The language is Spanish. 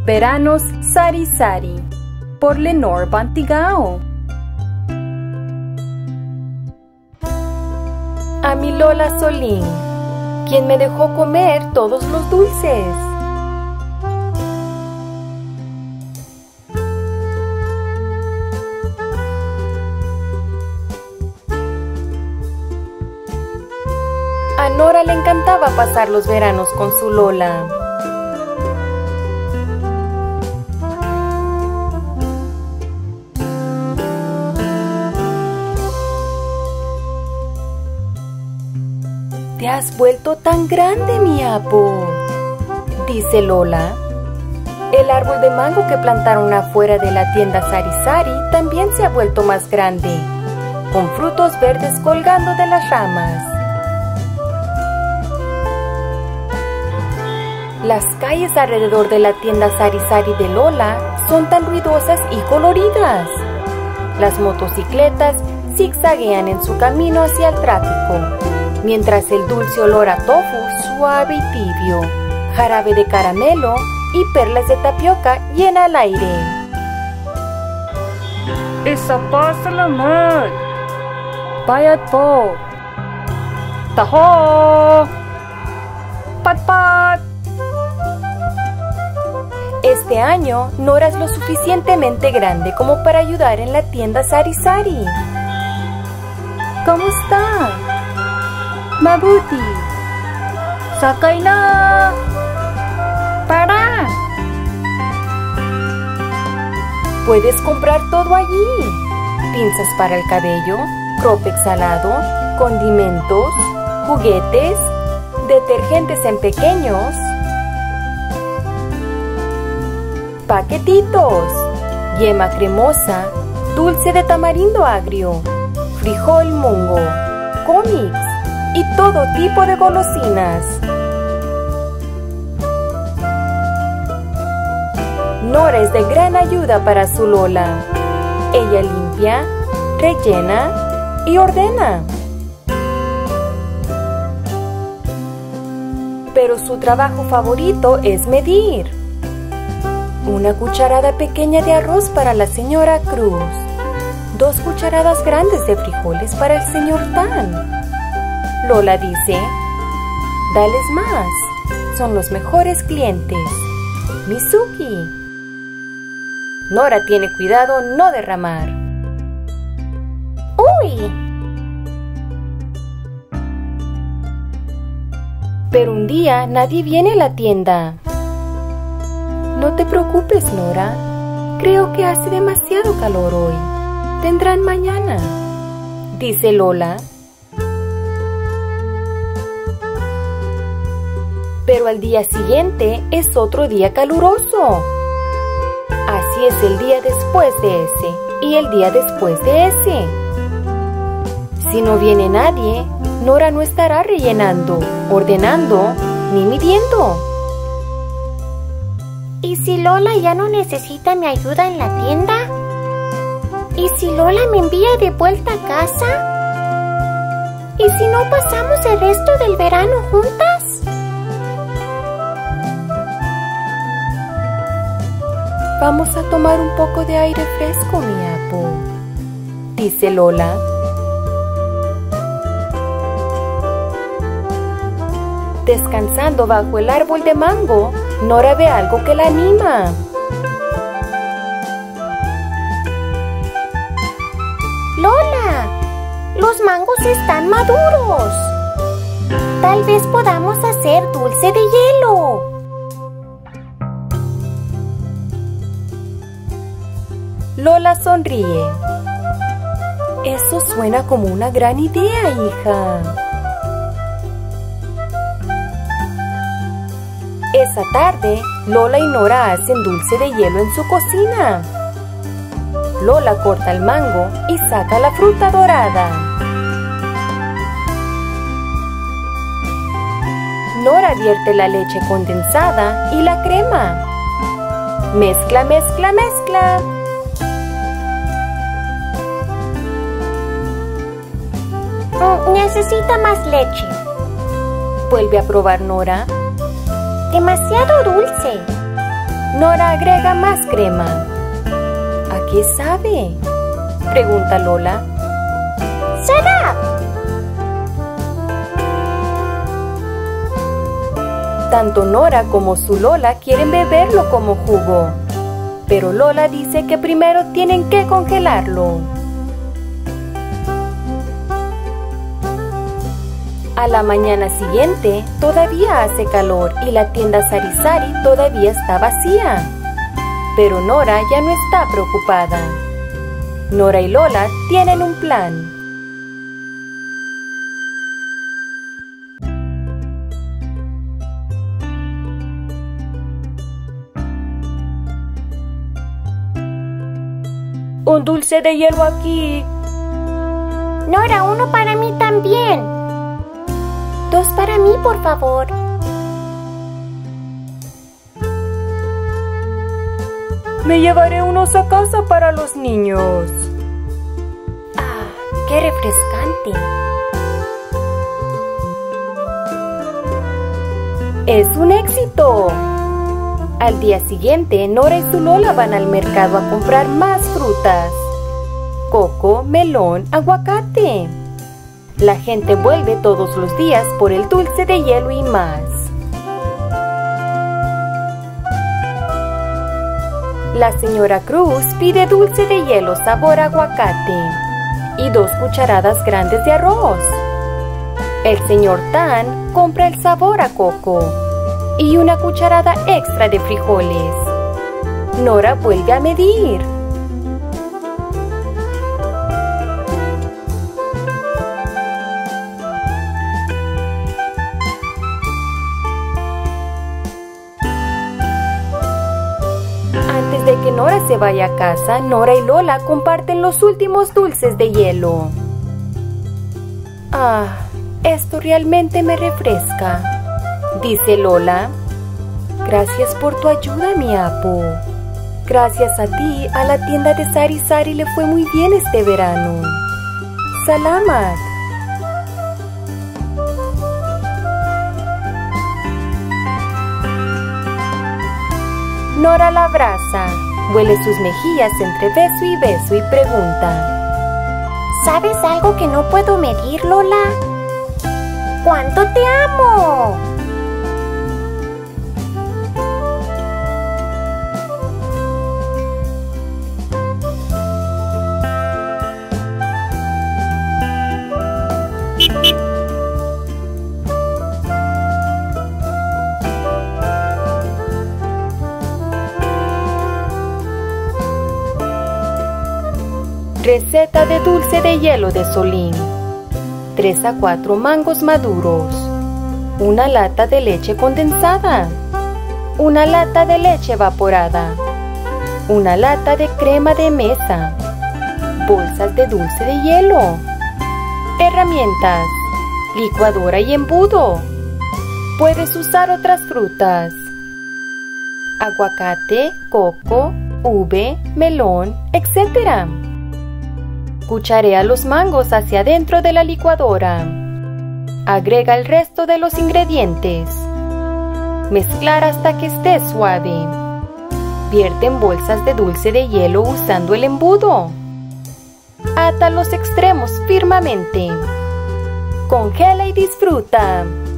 Veranos Sari Sari, por Lenore Bantigao. A mi Lola Solín, quien me dejó comer todos los dulces. A Nora le encantaba pasar los veranos con su Lola. «Te has vuelto tan grande, mi Apo», dice Lola. El árbol de mango que plantaron afuera de la tienda Sari Sari también se ha vuelto más grande, con frutos verdes colgando de las ramas. Las calles alrededor de la tienda Sari Sari de Lola son tan ruidosas y coloridas. Las motocicletas zigzaguean en su camino hacia el tráfico, mientras el dulce olor a tofu suave y tibio, jarabe de caramelo y perlas de tapioca llena el aire. Isa pa salamat! Bayad po! Taho! Pat-pat! Este año, Nora es lo suficientemente grande como para ayudar en la tienda Sari Sari. ¿Cómo está? Mabuti. Sakay na! Para! Puedes comprar todo allí. Pinzas para el cabello, cropex salado, condimentos, juguetes, detergentes en pequeños, paquetitos, yema cremosa, dulce de tamarindo agrio, frijol mungo, cómics y todo tipo de golosinas. Nora es de gran ayuda para su Lola. Ella limpia, rellena y ordena. Pero su trabajo favorito es medir. Una cucharada pequeña de arroz para la señora Cruz. 2 cucharadas grandes de frijoles para el señor Tan. Lola dice, dales más, son los mejores clientes. Mizuki. Nora tiene cuidado no derramar. ¡Uy! Pero un día nadie viene a la tienda. No te preocupes, Nora. Creo que hace demasiado calor hoy. Vendrán mañana, dice Lola. Pero al día siguiente es otro día caluroso. Así es el día después de ese y el día después de ese. Si no viene nadie, Nora no estará rellenando, ordenando ni midiendo. ¿Y si Lola ya no necesita mi ayuda en la tienda? ¿Y si Lola me envía de vuelta a casa? ¿Y si no pasamos el resto del verano juntas? Vamos a tomar un poco de aire fresco, mi Apo, dice Lola. Descansando bajo el árbol de mango, Nora ve algo que la anima. ¡Lola! ¡Los mangos están maduros! Tal vez podamos hacer dulce de hielo. Lola sonríe. Eso suena como una gran idea, hija. Esa tarde, Lola y Nora hacen dulce de hielo en su cocina. Lola corta el mango y saca la fruta dorada. Nora vierte la leche condensada y la crema. Mezcla, mezcla, mezcla. Necesita más leche. Vuelve a probar Nora. Demasiado dulce. Nora agrega más crema. ¿A qué sabe?, pregunta Lola. ¡Será! Tanto Nora como su Lola quieren beberlo como jugo, pero Lola dice que primero tienen que congelarlo. A la mañana siguiente todavía hace calor y la tienda Sari Sari todavía está vacía. Pero Nora ya no está preocupada. Nora y Lola tienen un plan. Un dulce de hielo aquí. Nora, uno para mí también. 2 para mí, por favor. Me llevaré unos a casa para los niños. ¡Ah, qué refrescante! ¡Es un éxito! Al día siguiente, Nora y su Lola van al mercado a comprar más frutas. Coco, melón, aguacate. La gente vuelve todos los días por el dulce de hielo y más. La señora Cruz pide dulce de hielo sabor aguacate y 2 cucharadas grandes de arroz. El señor Tan compra el sabor a coco y 1 cucharada extra de frijoles. Nora vuelve a medir. Antes de que Nora se vaya a casa, Nora y Lola comparten los últimos dulces de hielo. Ah, esto realmente me refresca, dice Lola. Gracias por tu ayuda, mi Apu. Gracias a ti, a la tienda de Sari Sari le fue muy bien este verano. Salamat. Nora la abraza, huele sus mejillas entre beso y beso y pregunta: ¿Sabes algo que no puedo medir, Lola? ¡Cuánto te amo! Receta de dulce de hielo de Solín. 3 a 4 mangos maduros, 1 lata de leche condensada, 1 lata de leche evaporada, 1 lata de crema de mesa, bolsas de dulce de hielo. Herramientas: licuadora y embudo. Puedes usar otras frutas: aguacate, coco, uve, melón, etc. Cucharea los mangos hacia adentro de la licuadora. Agrega el resto de los ingredientes. Mezclar hasta que esté suave. Vierte en bolsas de dulce de hielo usando el embudo. Ata los extremos firmemente. Congela y disfruta.